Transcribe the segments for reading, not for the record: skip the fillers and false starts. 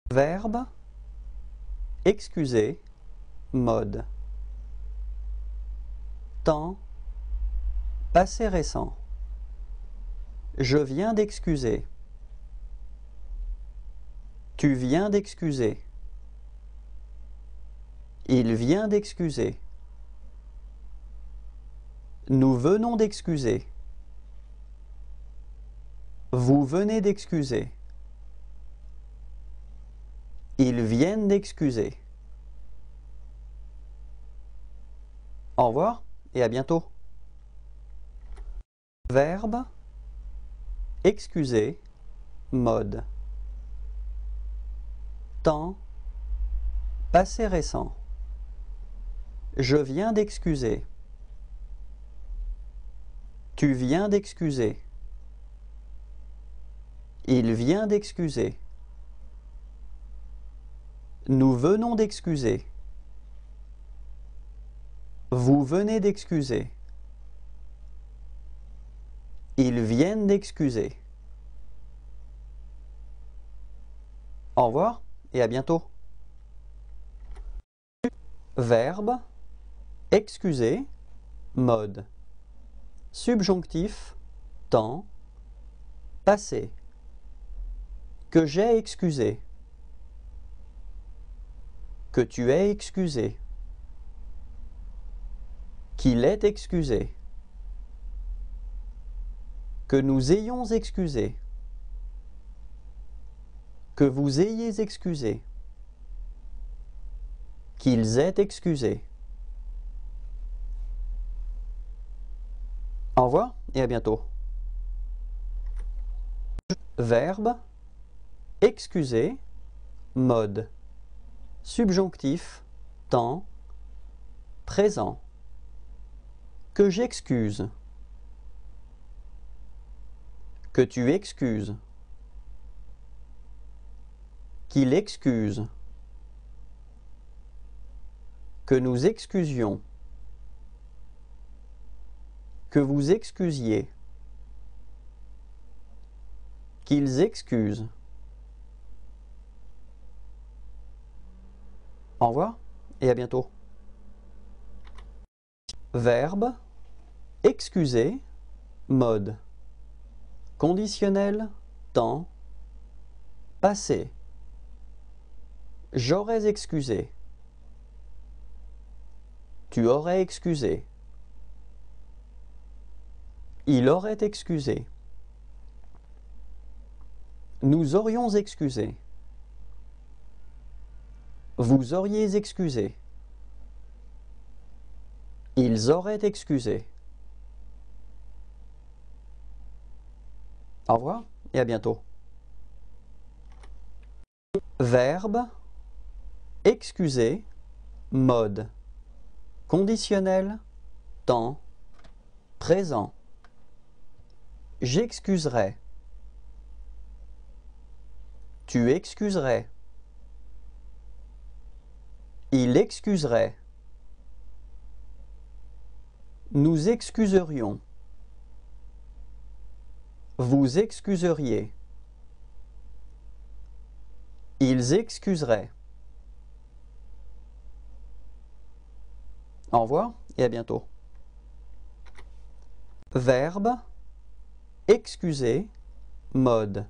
Verbe, excuser, mode. Temps, passé récent. Je viens d'excuser. Tu viens d'excuser. Il vient d'excuser. Nous venons d'excuser. Vous venez d'excuser. Ils viennent d'excuser. Au revoir et à bientôt. Verbe, excuser, mode. Temps, passé récent. Je viens d'excuser. Tu viens d'excuser. Il vient d'excuser. Nous venons d'excuser. Vous venez d'excuser. Ils viennent d'excuser. Au revoir et à bientôt. Verbe, excuser, mode. Subjonctif, temps, passé. Que j'ai excusé. Que tu aies excusé. Qu'il ait excusé. Que nous ayons excusé. Que vous ayez excusé. Qu'ils aient excusé. Au revoir et à bientôt. Verbe, excuser, mode. Subjonctif, temps, présent. Que j'excuse. Que tu excuses. Qu'il excuse. Que nous excusions. Que vous excusiez. Qu'ils excusent. Au revoir et à bientôt. Verbe, excuser, mode. Conditionnel, temps, passé. J'aurais excusé. Tu aurais excusé. Il aurait excusé. Nous aurions excusé. Vous auriez excusé. Ils auraient excusé. Au revoir et à bientôt. Verbe, excuser, mode. Conditionnel, temps, présent. J'excuserai. Tu excuserais. Il excuserait. Nous excuserions. Vous excuseriez. Ils excuseraient. Au revoir et à bientôt. Verbe, excuser, mode.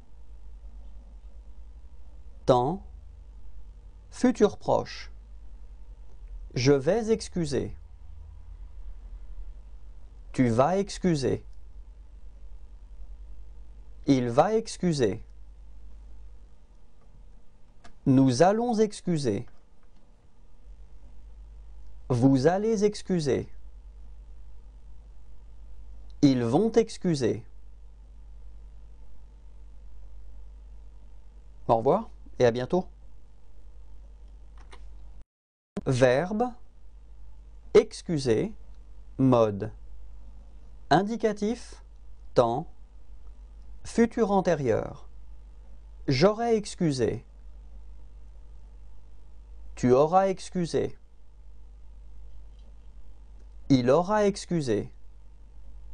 Temps, futur proche. Je vais excuser. Tu vas excuser. Il va excuser. Nous allons excuser. Vous allez excuser. Ils vont excuser. Au revoir et à bientôt. Verbe, excuser, mode. Indicatif, temps, futur antérieur. J'aurais excusé. Tu auras excusé. Il aura excusé.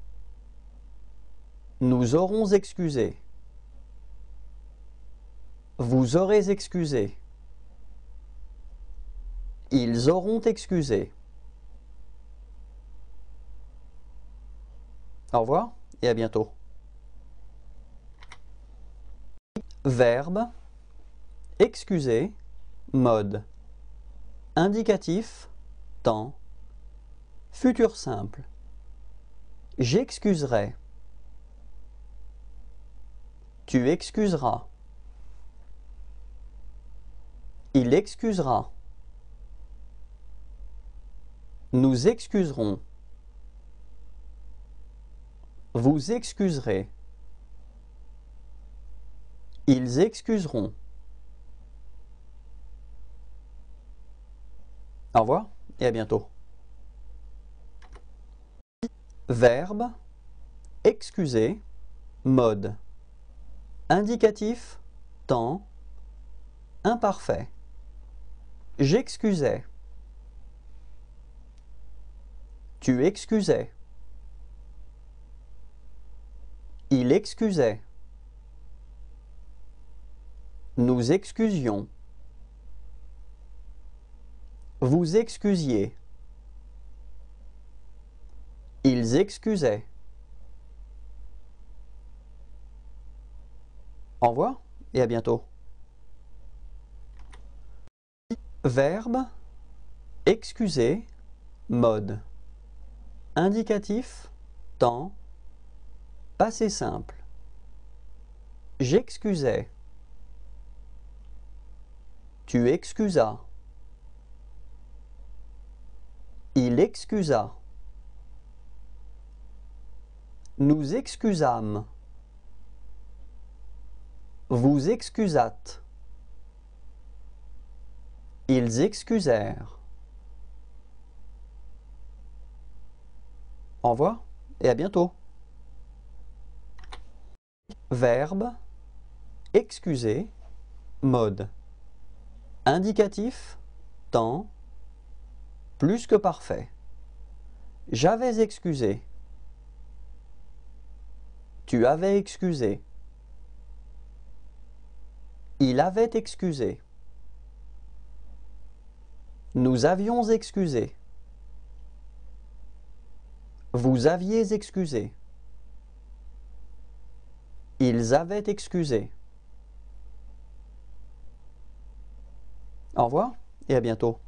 Nous aurons excusé. Vous aurez excusé. Ils auront excusé. Au revoir et à bientôt. Verbe, excuser, mode. Indicatif, temps. Futur simple. J'excuserai. Tu excuseras. Il excusera. Nous excuserons. Vous excuserez. Ils excuseront. Au revoir et à bientôt. Verbe, excuser, mode. Indicatif, temps. Imparfait. J'excusais. Tu excusais. Il excusait. Nous excusions. Vous excusiez. Ils excusaient. Au revoir et à bientôt. Verbe, excuser, mode. Indicatif, temps. Passé simple. J'excusais. Tu excusas. Il excusa. Nous excusâmes. Vous excusâtes. Ils excusèrent. Au revoir et à bientôt. Verbe, excuser, mode. Indicatif, temps. Plus que parfait. J'avais excusé. Tu avais excusé. Il avait excusé. Nous avions excusé. Vous aviez excusé. Ils avaient excusé. Au revoir et à bientôt.